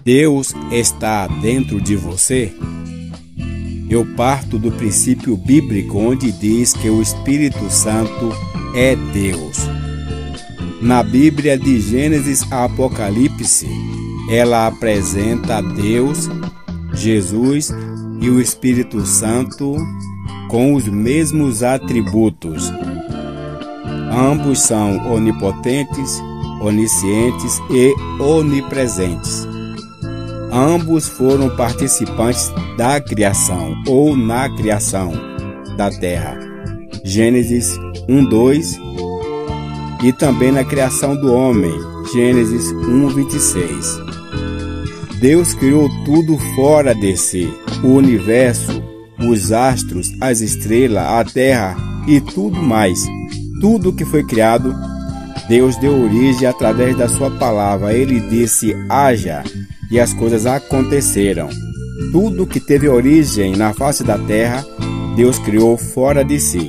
Deus está dentro de você? Eu parto do princípio bíblico onde diz que o Espírito Santo é Deus. Na Bíblia, de Gênesis a Apocalipse, ela apresenta Deus, Jesus e o Espírito Santo com os mesmos atributos. Ambos são onipotentes, oniscientes e onipresentes. Ambos foram participantes da criação ou na criação da terra. Gênesis 1:2 e também na criação do homem. Gênesis 1:26. Deus criou tudo fora de si, o universo, os astros, as estrelas, a terra e tudo mais. Tudo que foi criado, Deus deu origem através da sua palavra. Ele disse: haja, e as coisas aconteceram. Tudo que teve origem na face da terra, Deus criou fora de si.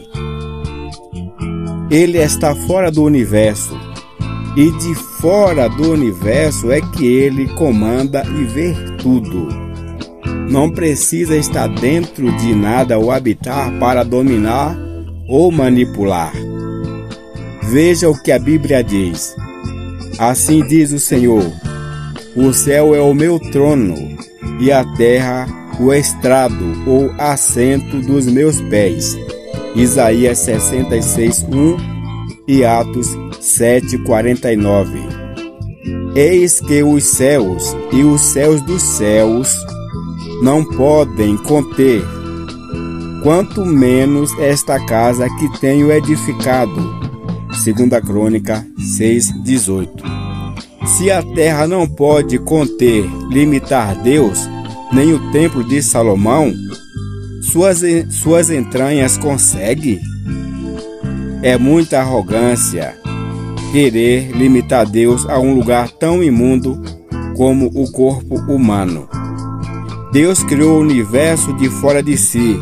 Ele está fora do universo, e de fora do universo é que ele comanda e vê tudo. Não precisa estar dentro de nada ou habitar para dominar ou manipular. Veja o que a Bíblia diz. Assim diz o Senhor: o céu é o meu trono, e a terra o estrado ou assento dos meus pés. Isaías 66:1 e Atos 7:49. Eis que os céus e os céus dos céus não podem conter, quanto menos esta casa que tenho edificado. 2 Crônica 6:18. Se a terra não pode conter, limitar Deus, nem o templo de Salomão, suas entranhas consegue? É muita arrogância querer limitar Deus a um lugar tão imundo como o corpo humano. Deus criou o universo de fora de si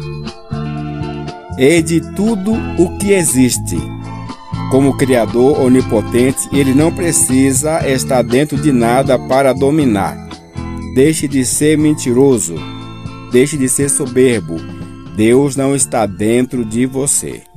e de tudo o que existe. Como Criador onipotente, ele não precisa estar dentro de nada para dominar. Deixe de ser mentiroso. Deixe de ser soberbo. Deus não está dentro de você.